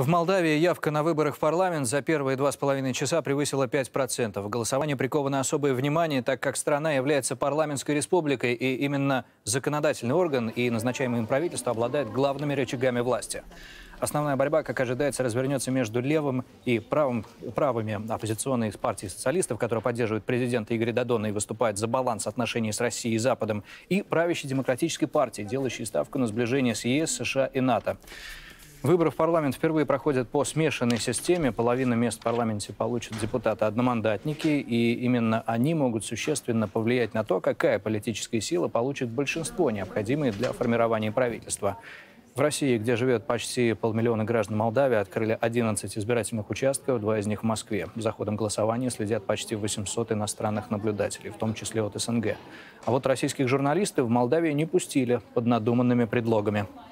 В Молдавии явка на выборах в парламент за первые 2,5 часа превысила 5%. Голосование приковано особое внимание, так как страна является парламентской республикой, и именно законодательный орган и назначаемое им правительство обладают главными рычагами власти. Основная борьба, как ожидается, развернется между левым и правыми оппозиционной партией социалистов, которая поддерживает президента Игоря Додона и выступает за баланс отношений с Россией и Западом, и правящей демократической партией, делающей ставку на сближение с ЕС, США и НАТО. Выборы в парламент впервые проходят по смешанной системе. Половину мест в парламенте получат депутаты-одномандатники, и именно они могут существенно повлиять на то, какая политическая сила получит большинство, необходимое для формирования правительства. В России, где живет почти 500 000 граждан Молдавии, открыли 11 избирательных участков, 2 из них в Москве. За ходом голосования следят почти 800 иностранных наблюдателей, в том числе от СНГ. А вот российских журналистов в Молдавии не пустили под надуманными предлогами.